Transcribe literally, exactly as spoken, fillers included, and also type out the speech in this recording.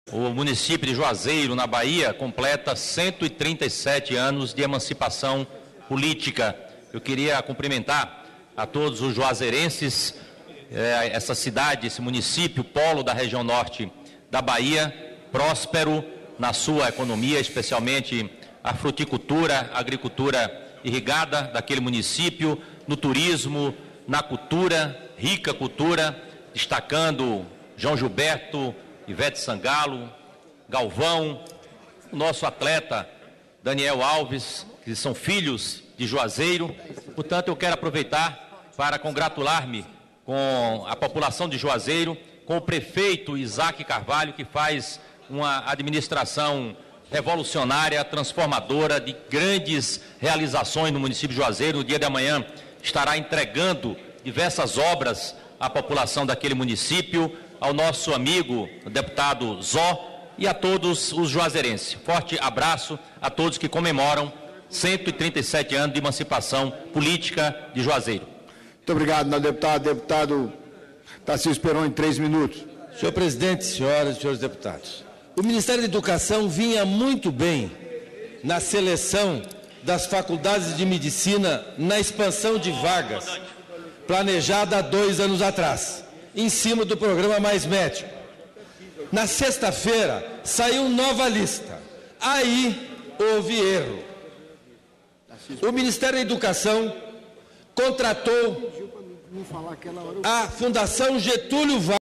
O município de Juazeiro, na Bahia, completa cento e trinta e sete anos de emancipação política. Eu queria cumprimentar a todos os juazeirenses, eh, essa cidade, esse município, polo da região norte da Bahia, próspero na sua economia, especialmente a fruticultura, a agricultura irrigada daquele município, no turismo, na cultura, rica cultura, destacando João Gilberto, Ivete Sangalo, Galvão, o nosso atleta Daniel Alves, que são filhos de Juazeiro. Portanto, eu quero aproveitar para congratular-me com a população de Juazeiro, com o prefeito Isaac Carvalho, que faz uma administração revolucionária, transformadora, de grandes realizações no município de Juazeiro. No dia de amanhã estará entregando diversas obras à população daquele município, ao nosso amigo o deputado Zó e a todos os juazeirenses. Forte abraço a todos que comemoram cento e trinta e sete anos de emancipação política de Juazeiro. Muito obrigado, meu deputado. Deputado Tarcísio Peron, em três minutos. Senhor presidente, senhoras e senhores deputados, o Ministério da Educação vinha muito bem na seleção das faculdades de medicina, na expansão de vagas, planejada há dois anos atrás, em cima do programa Mais Médico. Na sexta-feira, saiu nova lista. Aí houve erro. O Ministério da Educação contratou a Fundação Getúlio Vargas